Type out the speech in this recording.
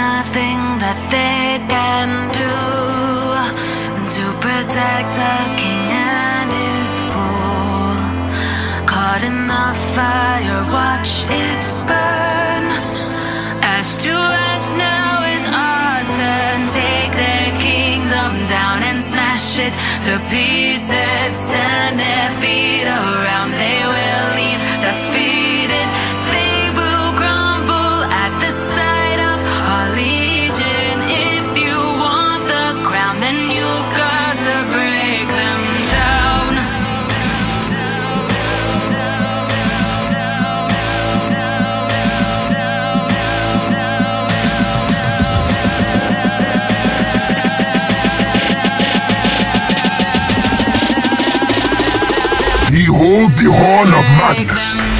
nothing that they can do to protect a king and his fool. Caught in the fire, watch it burn. Ash to ash, now it's our turn. Take their kingdom down and smash it to pieces. Turn their feet around, they will leave defeated. They will crumble at the sight of our legion. If you want the crown, then you've got to break them down. Behold the Horn of Madness.